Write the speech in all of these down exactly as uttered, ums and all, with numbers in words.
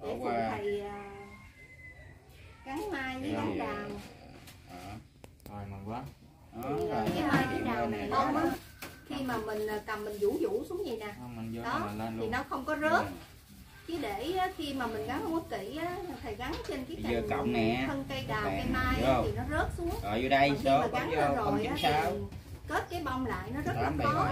để phụ thầy gắn mai với gắn đào. Rồi mừng quá. Thì cái mai cái đào này bông á, khi mà mình cầm mình vũ vũ xuống vậy nè, đó thì nó không có rớt. Chứ để khi mà mình gắn không có kỹ á, thầy gắn trên cái cành cộng nè, thân cây đào cây mai á, thì nó rớt xuống. Rồi vô đây số mà gắn lên rồi á, thì kết cái bông lại nó rất là khó.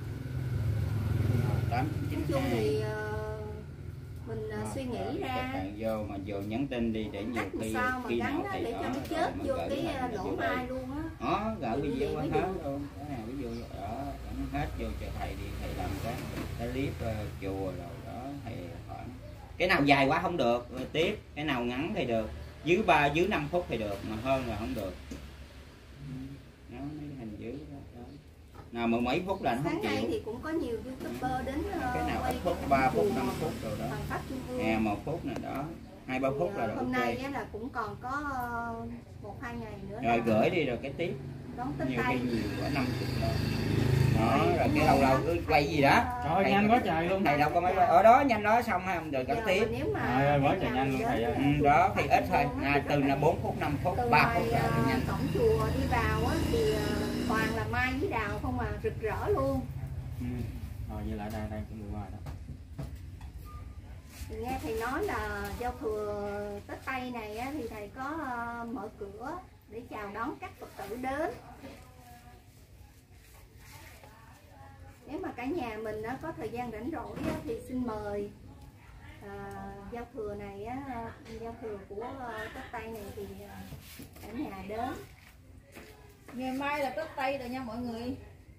Nói chung thì mình suy nghĩ ra vô mà vô nhắn tin đi để nhiều khi sao mà khi gắn nào thì để cho nó chết vô cái lỗ mai luôn á. Đó, gỡ video hết luôn. Cái nào ví dụ đó nó hết vô cho thầy đi, thầy làm cái cái clip uh, chùa rồi đó thầy hỏi. Cái nào dài quá không được tiếp, cái nào ngắn thì được. Dưới ba dưới năm phút thì được, mà hơn là không được. Nó mấy hình dưới đó. Nào mười mấy phút là nó không chịu. Sáng nay thì cũng có nhiều youtuber đến cái nào ít phút, ba phút, năm phút rồi đó. Nè, một phút này đó, hai ba phút là được. Hôm nay là cũng còn có một hai ngày nữa. Rồi gửi đi rồi cái tiếp. Nhiều khi nhiều quá năm chục rồi. Đó, rồi cái lâu lâu cứ quay gì đó. Trời nhanh quá trời luôn. Thầy đâu có mấy ở đó nhanh đó xong ha, rồi gửi tiếp. Trời ơi quá trời nhanh luôn thầy ơi. Ừ, đó thì ít thôi. À, từ là bốn phút, năm phút, ba phút là nhanh. Cổng chùa đi vào á thì toàn là mai với đào không mà rực rỡ luôn. Ừ. Rồi vậy lại đây đây cũng được rồi đó. Thì nghe thầy nói là giao thừa Tết Tây này á, thì thầy có uh, mở cửa để chào đón các Phật tử đến. Nếu mà cả nhà mình á, có thời gian rảnh rỗi á, thì xin mời uh, giao thừa này á, giao thừa của uh, Tết Tây này thì uh, cả nhà đến. Ngày mai là Tết Tây rồi nha mọi người.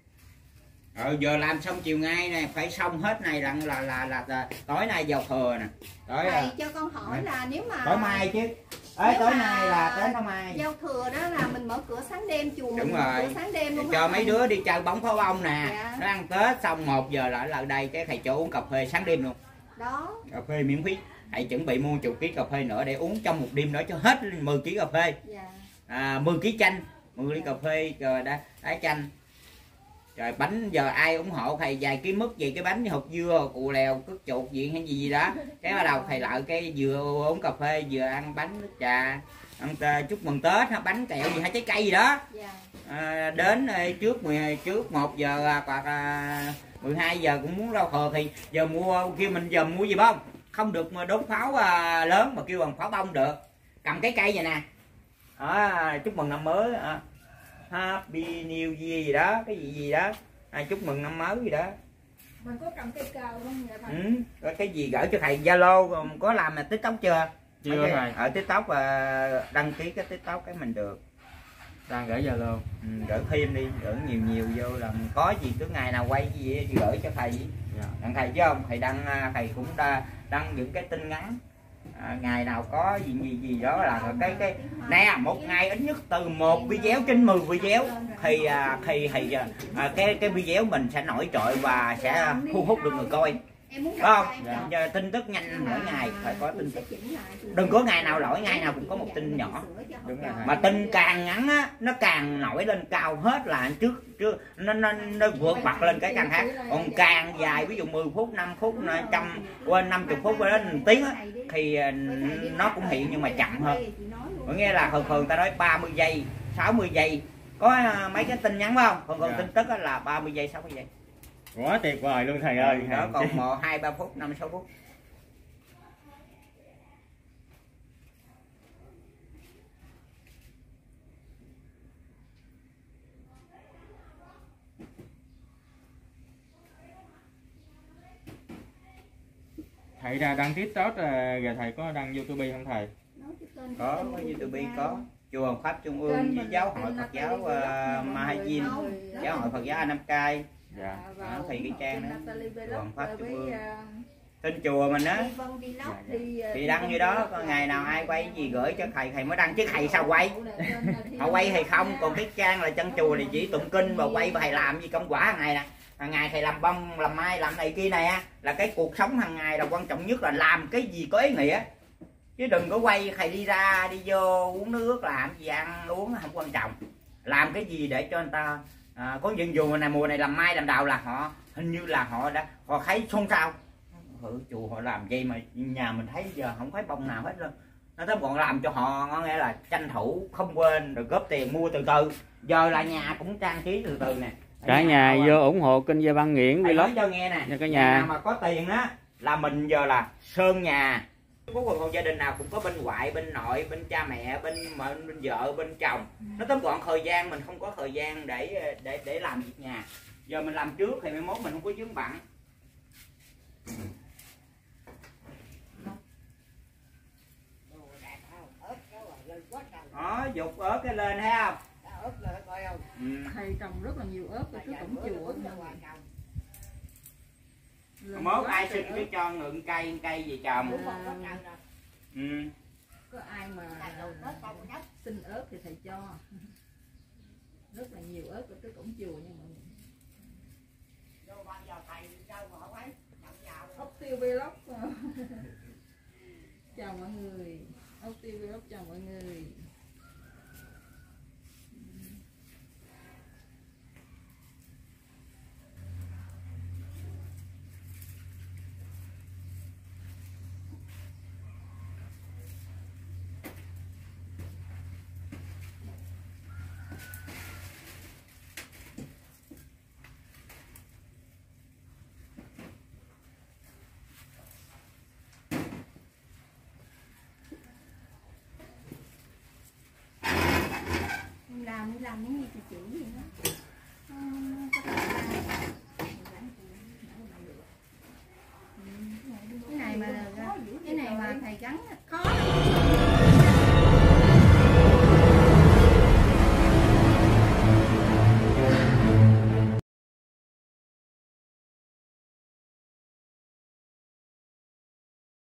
Ờ giờ làm xong chiều ngay này phải xong hết này là là là, là, là tối nay giao thừa nè. Tối thầy à, cho con hỏi là nếu mà tối mai chứ. Ê, tối nay là tới tối mai. Giao thừa đó là mình mở cửa sáng đêm, chùa đúng mình rồi. mở cửa sáng đêm luôn. Cho mấy đứa đi chơi bóng pháo bông nè. Dạ. Nó ăn Tết xong một giờ lại lại đây cái thầy cho uống cà phê sáng đêm luôn. Đó. Cà phê miễn phí. Thầy chuẩn bị mua chục ký cà phê nữa để uống trong một đêm đó cho hết mười ký cà phê. Dạ. À, mười ký chanh, mười ly cà phê rồi đá, đá chanh. Rồi bánh giờ ai ủng hộ thầy vài ký mứt gì cái bánh hộp dưa, cù lèo, cước chuột gì hay gì gì đó. Cái bắt đầu thầy lại cái vừa uống cà phê vừa ăn bánh nước trà, ăn chúc mừng Tết, bánh kẹo gì hay trái cây gì đó. À, đến trước mười trước một giờ hoặc à, mười hai giờ cũng muốn rau thừa thì giờ mua kêu mình giờ mua gì không? Không được mà đốt pháo à, lớn mà kêu bằng pháo bông được. Cầm cái cây vậy nè. À, chúc mừng năm mới. À. Happy New Year gì đó, cái gì gì đó, à, chúc mừng năm mới gì đó. Mình có cầm cây cào không vậy thầy? Ừ, rồi cái gì gửi cho thầy Zalo, có làm là TikTok chưa? Chưa cái, thầy. Ở TikTok và đăng ký cái TikTok cái mình được. Đang gửi Zalo. Ừ, gửi thêm đi, gửi nhiều nhiều vô là có gì cứ ngày nào quay gì thì gửi cho thầy. Dạ. Đăng thầy chứ không, thầy đăng thầy cũng đăng, đăng những cái tin ngắn. À, ngày nào có gì gì gì đó là cái cái nè một ngày ít nhất từ một video trên mười video thì à, thì thì à, cái cái video mình sẽ nổi trội và sẽ thu hút được người coi, đúng không? Dạ. Tin tức nhanh mỗi ngày phải có tin tức, đừng có ngày nào lỗi, ngày nào cũng có một tin nhỏ. Đúng rồi. Mà tin càng ngắn á nó càng nổi lên cao hết là trước trước nó nó, nó vượt bật lên cái càng khác, còn càng dài ví dụ mười phút, năm phút, trăm quên năm mươi phút đến một tiếng á thì nó cũng hiện nhưng mà chậm hơn. Có nghĩa là thường thường ta nói ba mươi giây, sáu mươi giây có mấy cái tin nhắn phải không? Còn còn tin tức là ba mươi giây, sáu mươi giây. Quá tuyệt vời luôn thầy ơi. Đó còn một, hai, ba phút, năm, sáu phút. Thầy ra đăng TikTok rồi thầy có đăng YouTube không thầy? Có, có YouTube có. Chùa Hoàng Pháp Trung ương với giáo hội Phật giáo uh, Mahajin, giáo hội Phật giáo A Nam Cai. Dạ. Đó, thì cái trang đó. Chùa Hoàng Pháp Trung ương. Tên chùa mình á. Thì đăng như đó, còn ngày nào ai quay gì gửi cho thầy thầy mới đăng chứ thầy sao quay. Họ quay hay không, còn cái trang là chân chùa thì chỉ tụng kinh và quay và thầy làm gì công quả hàng ngày nè. Hàng ngày thầy làm bông, làm mai, làm này kia này á, là cái cuộc sống hàng ngày là quan trọng nhất là làm cái gì có ý nghĩa. Chứ đừng có quay thầy đi ra đi vô uống nước làm gì ăn uống không quan trọng. Làm cái gì để cho người ta à, có những dù này mùa này làm mai làm đào là họ hình như là họ đã họ thấy xôn xao, thử chùa họ làm gì mà nhà mình thấy giờ không thấy bông nào hết luôn. Nó tới bọn làm cho họ có nghĩa là tranh thủ không quên rồi góp tiền mua từ từ. Giờ là nhà cũng trang trí từ từ nè. Cả nhà vô ủng hộ kênh Gia Văn Nghiễn Thầy vlog nói cho nghe nè, nha cả nhà nhà. nào mà có tiền á là mình giờ là sơn nhà. Có một gia đình nào cũng có bên ngoại, bên nội, bên cha mẹ, bên bên, bên vợ, bên chồng. Nó tóm gọn thời gian mình không có thời gian để để để làm việc nhà. Giờ mình làm trước thì mai mốt mình không có vướng bận. Đó, dục ớt cái lên thấy không? Ừ. Thầy trồng rất là nhiều ớt ở trước cổng chùa. Mốt ai xin cái cho ngượng cây cây gì trồng. À, Ừ. có ai mà xin ớt thì thầy cho. Rất là nhiều ớt ở trước cổng chùa nha mọi người. Ốc tiêu vlog. Chào mọi người. Ốc tiêu vlog chào mọi người. làm làm những gì chị chỉ vậy đó.